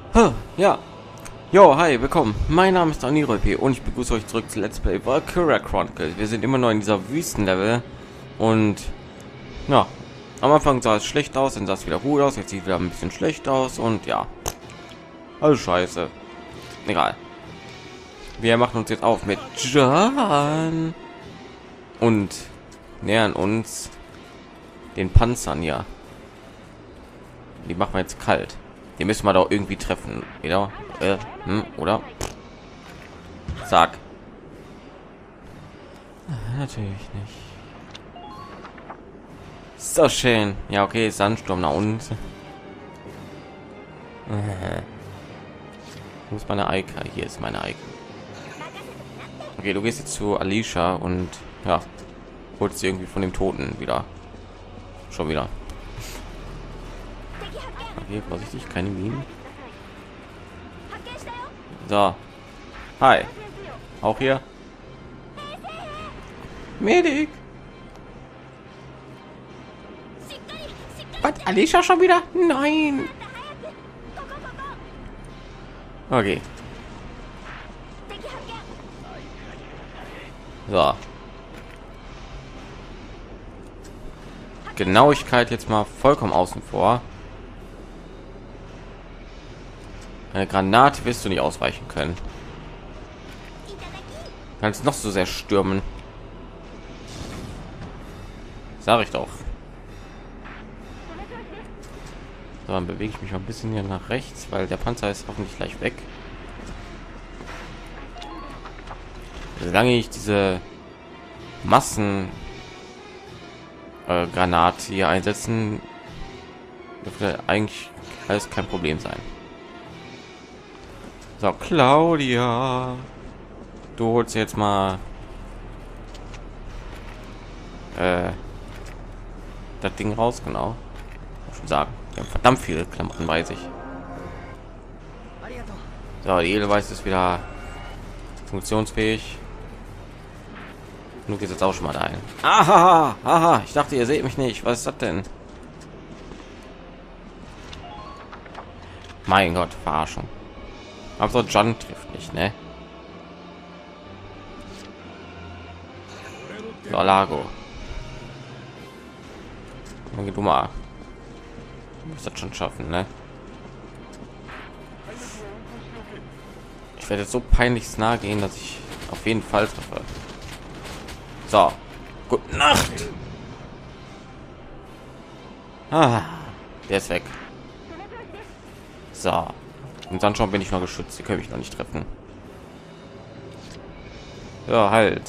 Ja. Jo, hi, willkommen. Mein Name ist Anirolp und ich begrüße euch zurück zu Let's Play Valkyria Chronicles. Wir sind immer noch in dieser Wüstenlevel und ja, am Anfang sah es schlecht aus, dann sah es wieder gut aus, jetzt sieht es wieder ein bisschen schlecht aus und ja, alles scheiße. Egal. Wir machen uns jetzt auf mit Jan und nähern uns den Panzern hier. Die machen wir jetzt kalt. Die müssen wir doch irgendwie treffen, wieder, oder? Sag. Natürlich nicht. So schön. Ja, okay, Sandsturm nach unten. Wo ist meine Eike? Hier ist meine Eike. Okay, du gehst jetzt zu Alicia und ja, holst sie irgendwie von dem Toten wieder. Schon wieder. Okay, vorsichtig, keine Minen. So. Hi. Auch hier. Medic. Was? Alicia schon wieder? Nein. Okay. So. Genauigkeit jetzt mal vollkommen außen vor. Eine Granate wirst du nicht ausweichen können. Kannst noch so sehr stürmen. Sag ich doch. So, dann bewege ich mich mal ein bisschen hier nach rechts, weil der Panzer ist hoffentlich gleich weg. Solange ich diese Massen Granate hier einsetzen, dürfte eigentlich alles kein Problem sein. So, Claudia, du holst jetzt mal das Ding raus, genau. Muss schon sagen, wir haben verdammt viele Klamotten bei sich. So, die Edelweiß ist wieder funktionsfähig. Du gehst jetzt auch schon mal da ein. Aha, aha, ich dachte, ihr seht mich nicht. Was ist das denn? Mein Gott, Verarschung. Aber so Jan trifft nicht, ne? So, Lago. Dann geh du mal. Du musst das schon schaffen, ne? Ich werde jetzt so peinlich nah gehen, dass ich auf jeden Fall treffe. So, gute Nacht. Ah, der ist weg. So, und dann schon bin ich noch geschützt. Sie können mich noch nicht treffen. Ja, halt.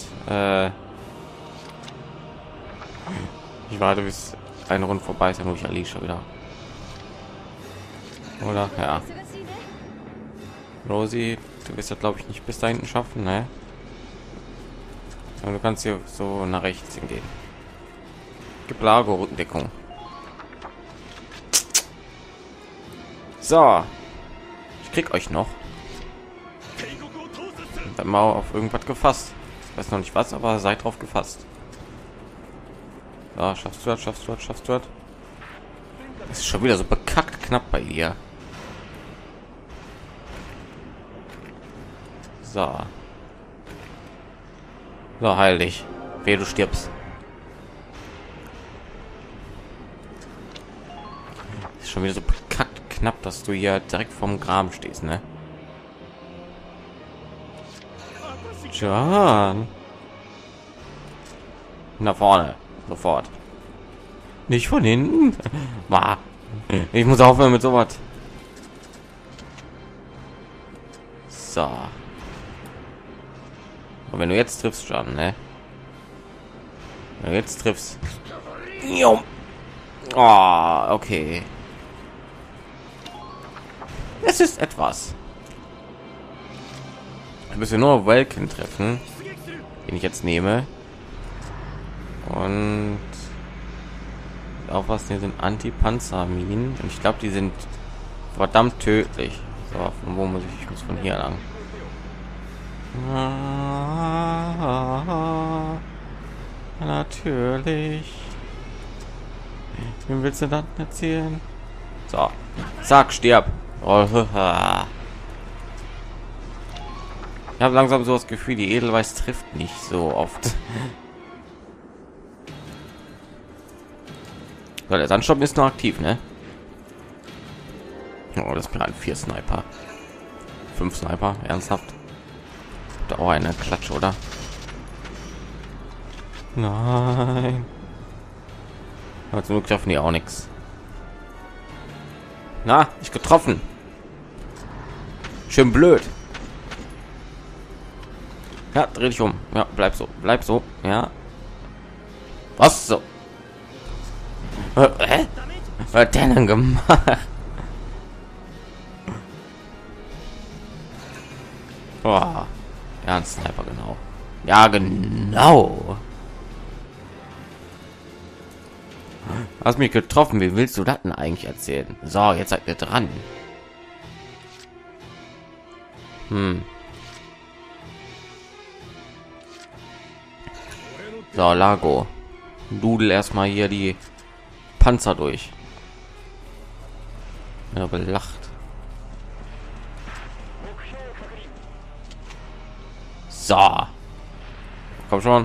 Ich warte, bis eine Runde vorbei ist, dann hole ich Alicia wieder. Oder ja. Rosie, du wirst ja glaube ich nicht bis da hinten schaffen, ne? Du kannst hier so nach rechts hingehen. Gib Lago Rückendeckung. So, ich krieg euch noch. Dann mal auf irgendwas gefasst. Ich weiß noch nicht was, aber seid drauf gefasst. So, schaffst du das? Schaffst du das? Schaffst du das? Das ist schon wieder so bekackt knapp bei dir. So. So, heil dich. Wehe, du stirbst. Ist schon wieder so bekackt knapp, dass du hier direkt vorm Graben stehst, ne? Jan. Nach vorne. Sofort. Nicht von hinten. Ich muss aufhören mit sowas. So. Und wenn du jetzt triffst, schon, ne? Wenn du jetzt triffst. Oh, okay. Es ist etwas. Du müssen nur Welken treffen, den ich jetzt nehme. Und auch was hier sind Anti-Panzer-Minen. Und ich glaube, die sind verdammt tödlich. So, von wo muss ich? Ich muss von hier lang. Natürlich. Wem willst du das erzählen? So, zack, stirb. Oh, ich habe langsam so das Gefühl, die Edelweiß trifft nicht so oft. So, der Sandsturm ist noch aktiv, ne? Oh, das sind 4 Sniper. 5 Sniper, ernsthaft? Da auch eine Klatsche, oder? Nein. Aber zum Glück schaffen die auch nichts. Na, ich getroffen. Schön blöd. Ja, dreh dich um. Ja, bleib so. Bleib so. Ja. Was so? Hä? Was hat der denn gemacht? Oh. Ja, ein Sniper, genau. Ja, genau. Hast mich getroffen. Wie willst du das denn eigentlich erzählen? So, jetzt seid ihr dran. So, Lago. Dudel erstmal hier die Panzer durch. Ja, belacht. So. Komm schon.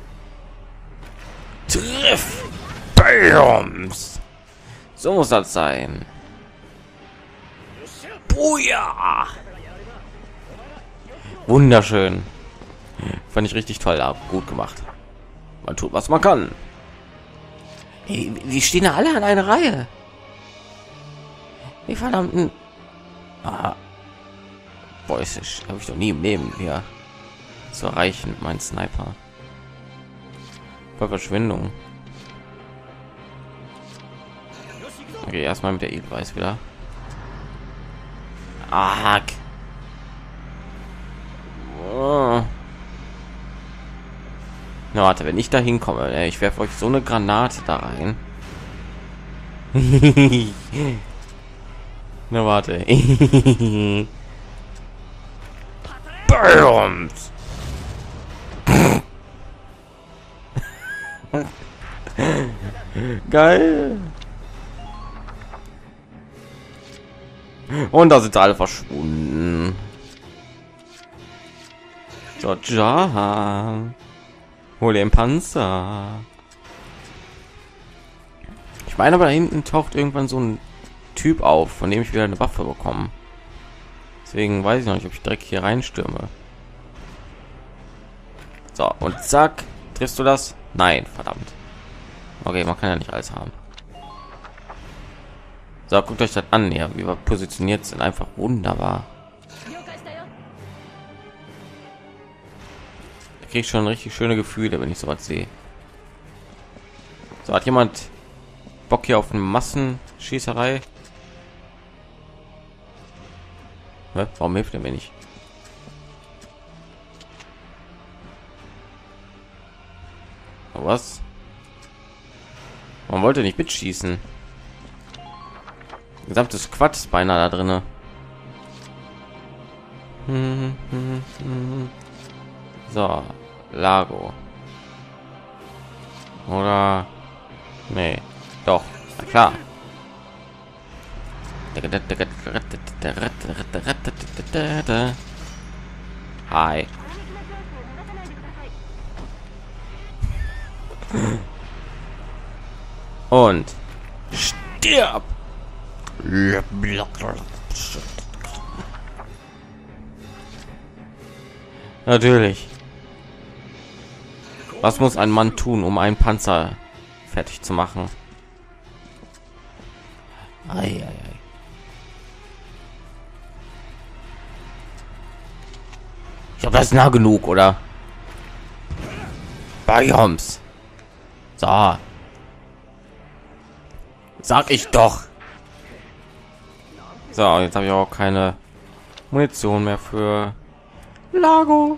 Triff. Bams. So muss das sein. Buja. Wunderschön. Fand ich richtig toll ab. Gut gemacht. Man tut, was man kann. Hey, die stehen ja alle an einer Reihe. Die verdammten... Ah. Boah, habe ich doch nie im Leben hier zu erreichen, mein Sniper. Voll Verschwendung. Okay, erstmal mit der Edelweiß wieder. Ah. Oh. Na, warte, wenn ich da hinkomme, ich werfe euch so eine Granate da rein. Na, warte. Bams. Geil. Und da sind alle verschwunden. So, ja. Hol den Panzer. Ich meine, aber da hinten taucht irgendwann so ein Typ auf, von dem ich wieder eine Waffe bekomme. Deswegen weiß ich noch nicht, ob ich direkt hier reinstürme. So, und zack. Triffst du das? Nein, verdammt. Okay, man kann ja nicht alles haben. So, guckt euch das an, ja, wie wir positioniert sind. Einfach wunderbar. Da kriege ich schon richtig schöne Gefühle, wenn ich sowas sehe. So, hat jemand Bock hier auf eine Massenschießerei? Warum hilft er mir nicht? Was? Man wollte nicht mitschießen. Gesamtes Quatsch ist beinahe da drinne. So, Lago. Oder nee, doch, na klar. Hi. Und stirb. Natürlich. Was muss ein Mann tun, um einen Panzer fertig zu machen? Ei, ei, ei. Ich glaube, das ist nah genug, oder? Bioms. So. Sag ich doch. So, jetzt habe ich auch keine Munition mehr für Lago.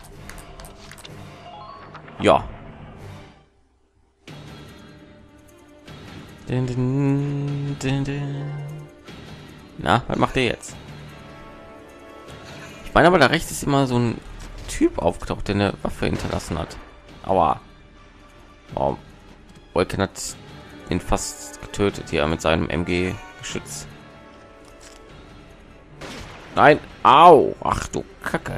Ja. Na, was macht ihr jetzt? Ich meine, aber da rechts ist immer so ein Typ aufgetaucht, der eine Waffe hinterlassen hat. Aua. Oh, Wolken hat ihn fast getötet hier mit seinem MG-Geschütz. Nein, au, ach du Kacke.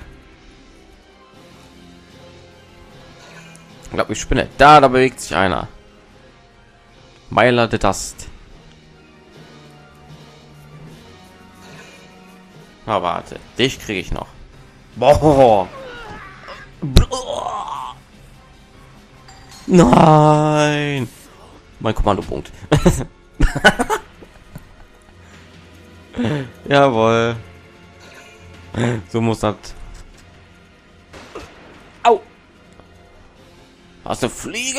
Ich glaube, ich spinne. Da bewegt sich einer. Meiler de Dust. Na, warte, dich kriege ich noch. Boah. Nein. Mein Kommandopunkt. Jawohl. So muss das. Au. Hast du Fliege?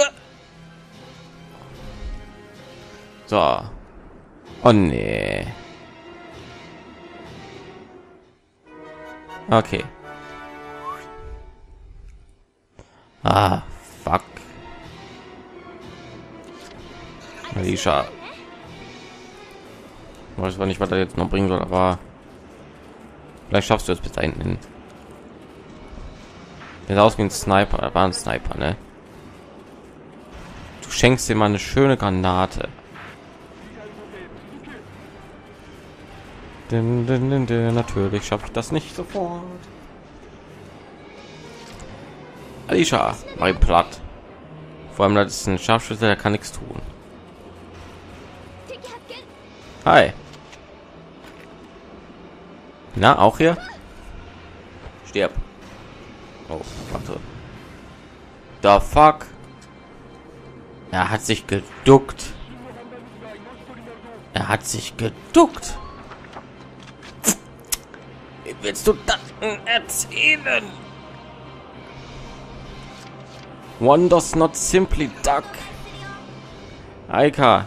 So. Oh nee. Okay. Ah, fuck. Alicia. Ich weiß zwar nicht, was er jetzt noch bringen soll, aber vielleicht schaffst du es bis da hinten hin. Der sah aus wie ein Sniper, er war ein Sniper, ne? Du schenkst dir mal eine schöne Granate. Natürlich schaffe ich das nicht sofort. Alicia, mach ihn platt. Vor allem, das ist ein Scharfschütze, der kann nichts tun. Hi. Na, auch hier? Stirb. Oh, warte. The fuck? Er hat sich geduckt. Er hat sich geduckt. Wie willst du das erzählen? One does not simply duck. Aika.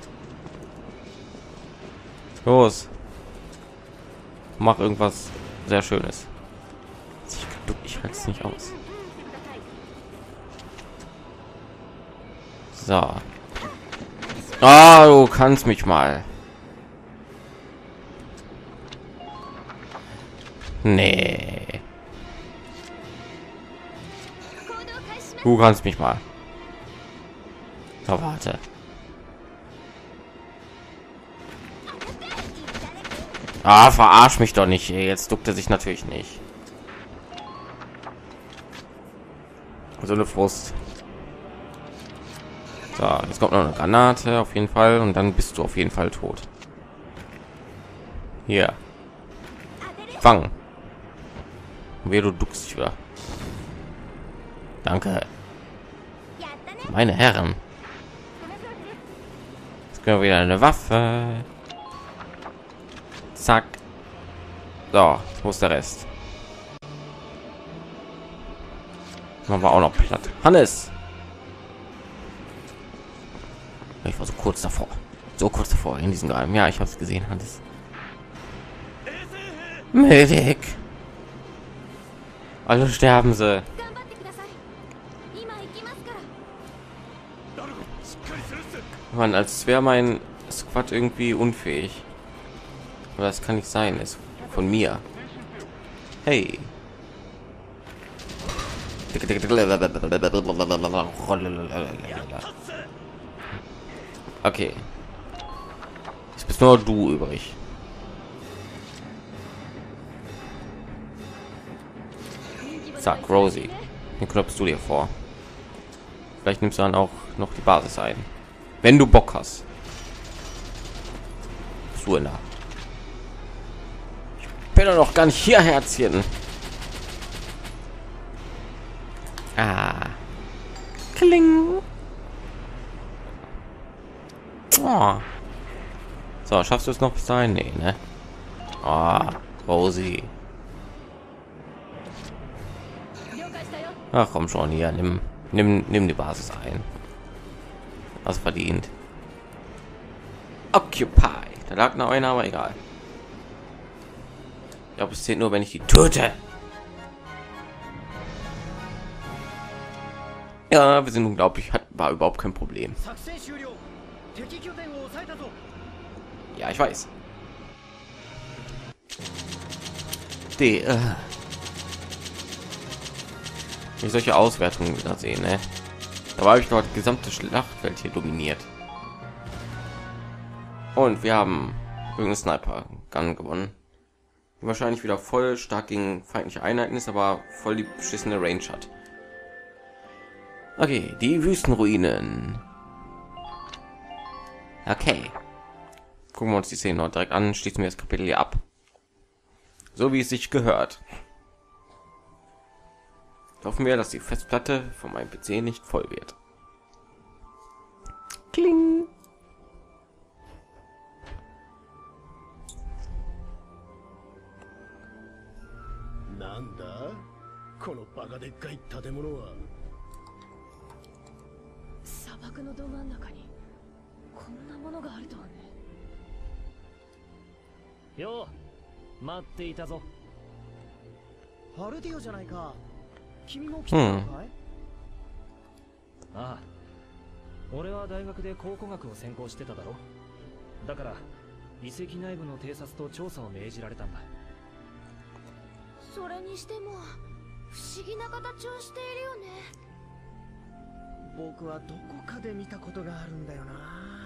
Los. Mach irgendwas sehr Schönes. Ich halte es nicht aus. So. Ah, du kannst mich mal. Nee. Du kannst mich mal. So, warte. Ah, verarsch mich doch nicht. Jetzt duckt er sich natürlich nicht. So eine Frust. So, jetzt kommt noch eine Granate auf jeden Fall und dann bist du auf jeden Fall tot. Hier. Fangen. Wie du duckst dich wieder. Danke. Meine Herren. Jetzt können wir wieder eine Waffe. Zack. So, wo ist der Rest? Man war auch noch platt. Hannes. Ich war so kurz davor. So kurz davor in diesem Graben. Ja, ich habe es gesehen, Hannes. Medic. Also sterben sie. Man, als wäre mein Squad irgendwie unfähig. Aber das kann nicht sein, ist von mir. Hey. Okay. Jetzt bist nur du übrig. Zack, Rosie. Den klopfst du dir vor. Vielleicht nimmst du dann auch noch die Basis ein. Wenn du Bock hast. So in der. Ich bin doch noch gar nicht hier, Herzchen. Ah. Kling. Oh. So, schaffst du es noch bis dahin? Nee, ne? Oh, Rosie. Ach komm schon, hier, nimm die Basis ein. Was verdient. Occupy. Da lag noch einer, aber egal. Ich glaube, es zählt nur, wenn ich die töte. Ja, wir sind unglaublich. War überhaupt kein Problem. Ja, ich weiß. Die, ich solche Auswertungen wieder sehen, ne? Da habe ich dort gesamte Schlachtfeld hier dominiert. Und wir haben irgendeinen Sniper Gun gewonnen. wahrscheinlich wieder voll stark gegen feindliche Einheiten ist, aber voll die beschissene Range hat. Okay, die Wüstenruinen. Okay. Gucken wir uns die Szene noch direkt an, schließen wir das Kapitel hier ab. So wie es sich gehört. Hoffen wir, dass die Festplatte von meinem PC nicht voll wird. Kling. なんだこのバカでっかい建物は。 砂漠のど真ん中にこんなものがあるとはね。 よう待っていたぞ。 ハルディオじゃないか。君も来たのかい？ ああ、俺は大学で考古学を専攻してただろ。だから遺跡内部の偵察と調査を命じられたんだ。 それにしても不思議な形をしているよね。 僕はどこかで見たことがあるんだよな。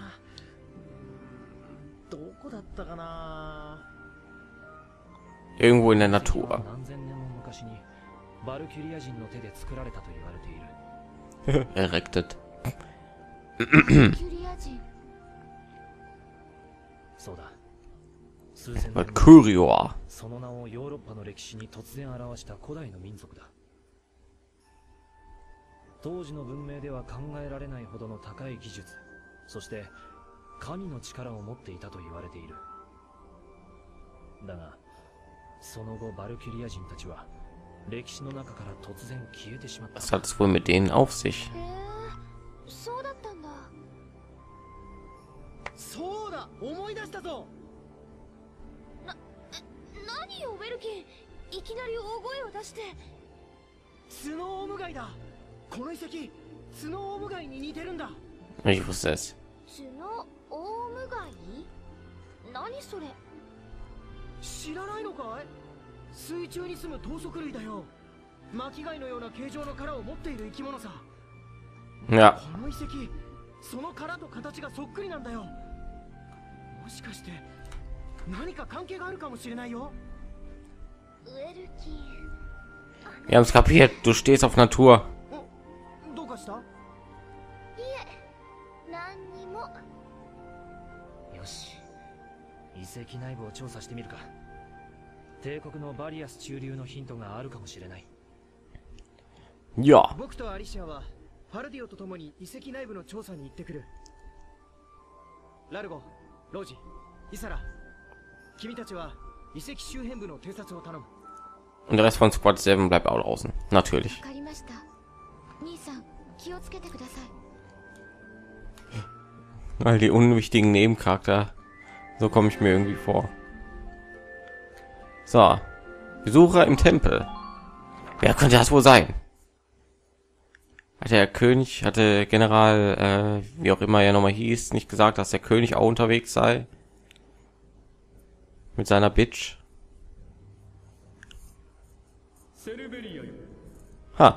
どこだったかな。 Irgendwo in der Natur. 何千年も昔にバルキュリア人の手で作られたと言われている。 Erected. キュリア人。 そうだ。数千年 Valkyria. その名をヨーロッパの歴史に突然表した古代の民族だ。当時の文明では考えられないほどの高い技術、そして神の力を持っていたと言われている。だがその後バルキュリア人たちは歴史の中から突然消えてしまった。 Was hat es wohl mit denen auf sich? そうだったんだ。 そうだ、思い出したぞ。 何よウェルキン、いきなり大声を出して。 スノーオムガイだ。この遺跡、スノーオムガイに似てるんだ。 Ich wusste es. スノーオウムガイ？何それ？ 知らないのかい？水中に住む頭足類だよ。巻貝のような形状の殻を持っている生き物さ。 Ja. この遺跡、その殻と形がそっくりなんだよ。もしかして何か関係があるかもしれないよ。 ウェルキン。 Wir haben es kapiert. Du stehst auf Natur. どうかした？ いえ、何にも。 よし、遺跡内部を調査してみるか。帝国のバリアス中流のヒントがあるかもしれない。 Ja. 僕とアリシアはファルディオと共に遺跡内部の調査に行ってくる。ラルゴ、ロジ、イサラ、君たちは遺跡周辺部の偵察を頼む。 Und der Rest von Squad 7 bleibt auch draußen. Natürlich. わかりました。兄さん、気をつけてください。 All die unwichtigen Nebencharakter. So komme ich mir irgendwie vor. So. Besucher im Tempel. Wer könnte das wohl sein? Hat der König, hatte General, wie auch immer er nochmal hieß, nicht gesagt, dass der König auch unterwegs sei? Mit seiner Bitch. Ha.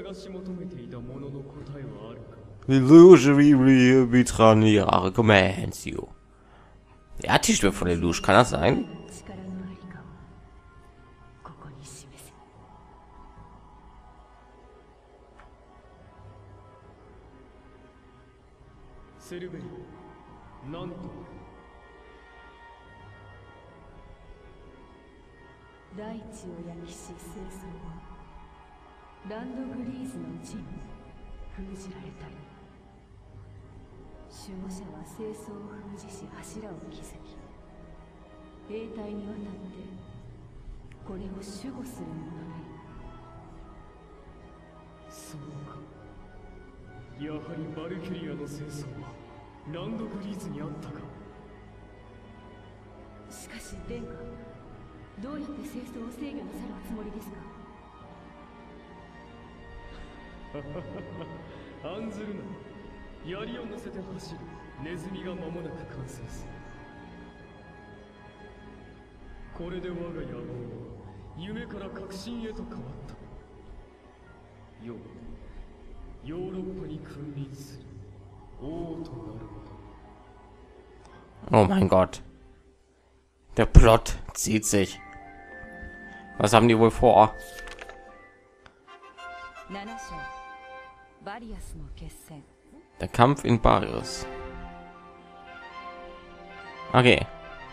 Illusory Vitraniere commands you. Er hat die Stimme von Illusion, kann das sein? 力のありかをここに示せ。 セルベリ、なんと大地を焼きし清掃はランドグリーズの陣封じられたり、守護者は清掃を封じし柱を築き、兵隊に渡ってこれを守護する者ね。 そうか。やはりバルキュリアの戦争はランドグリーズにあったか。 しかし殿下、どうやって清掃を制御なさるおつもりですか？ 案ずるな。槍を乗せて走るネズミが間もなく完成する。これで我が野望は夢から確信へと変わった。ようヨーロッパに君臨する王となるのだ。 Oh mein Gott. Der Plot zieht sich. Was haben die wohl vor? 7章バリアスの決戦 Der Kampf in Barrios. Okay.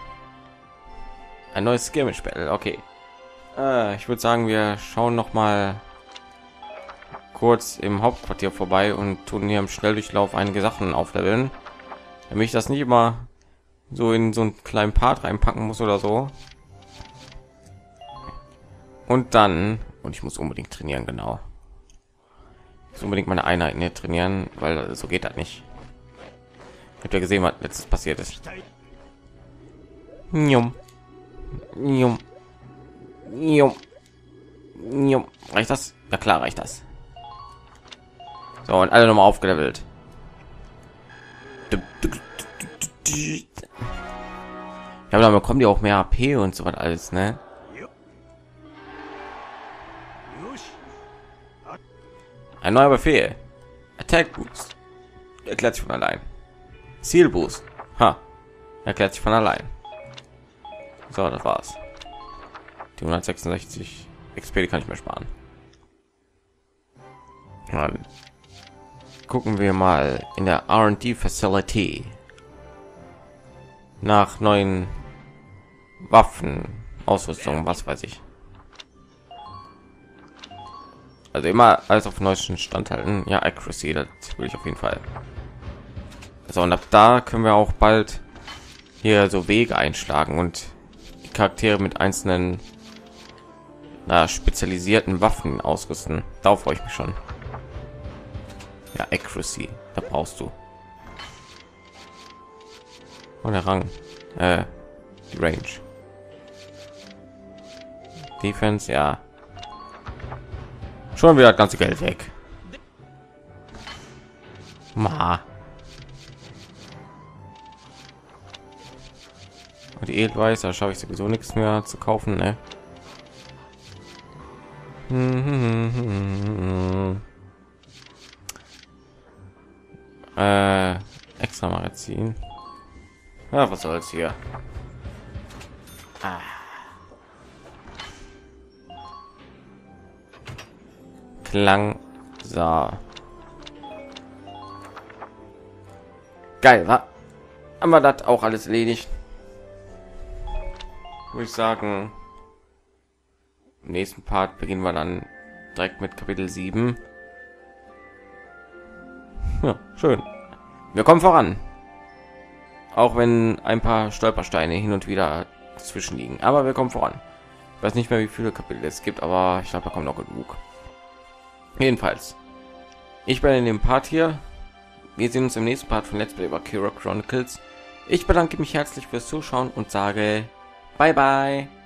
Ein neues Skirmish Battle. Okay. Ich würde sagen, wir schauen noch mal kurz im Hauptquartier vorbei und tun hier im Schnelldurchlauf einige Sachen aufleveln, damit ich das nicht immer so in so einen kleinen Part reinpacken muss oder so. Und dann, und ich muss unbedingt trainieren, genau. Ich muss unbedingt meine Einheiten hier trainieren, weil so geht das nicht. Ich habe ja gesehen, was letztes passiert ist. Njum. Njum. Njum. Njum. Reicht das? Ja klar, reicht das. So, und alle nochmal aufgelevelt. Ja, aber dann bekommen die auch mehr AP und so was alles, ne? Ein neuer Befehl. Attack Boost. Erklärt sich von allein. Ziel Boost. Ha. Erklärt sich von allein. So, das war's. Die 166 XP die kann ich mir sparen. Dann gucken wir mal in der R&D Facility nach neuen Waffen, Ausrüstung, was weiß ich. Also immer alles auf neuesten Stand halten. Ja, Accuracy, das will ich auf jeden Fall. So, und ab da können wir auch bald hier so Wege einschlagen und die Charaktere mit einzelnen spezialisierten Waffen ausrüsten. Darauf freue ich mich schon. Ja, Accuracy, da brauchst du. Und der Rang, die Range. Defense, ja. Schon wieder das ganze Geld weg. Ma. Und die Edelweiß, da schaffe ich sowieso nichts mehr zu kaufen, ne? Extra Magazin. Ja, was soll's hier? Klang sah geil, wa? Haben wir das auch alles erledigt? Würde ich sagen, im nächsten Part beginnen wir dann direkt mit Kapitel 7. Ja, schön. Wir kommen voran. Auch wenn ein paar Stolpersteine hin und wieder dazwischen liegen. Aber wir kommen voran. Ich weiß nicht mehr, wie viele Kapitel es gibt, aber ich glaube, da kommt noch genug. Jedenfalls. Ich bin in dem Part hier. Wir sehen uns im nächsten Part von Let's Play Valkyria Chronicles. Ich bedanke mich herzlich fürs Zuschauen und sage bye bye.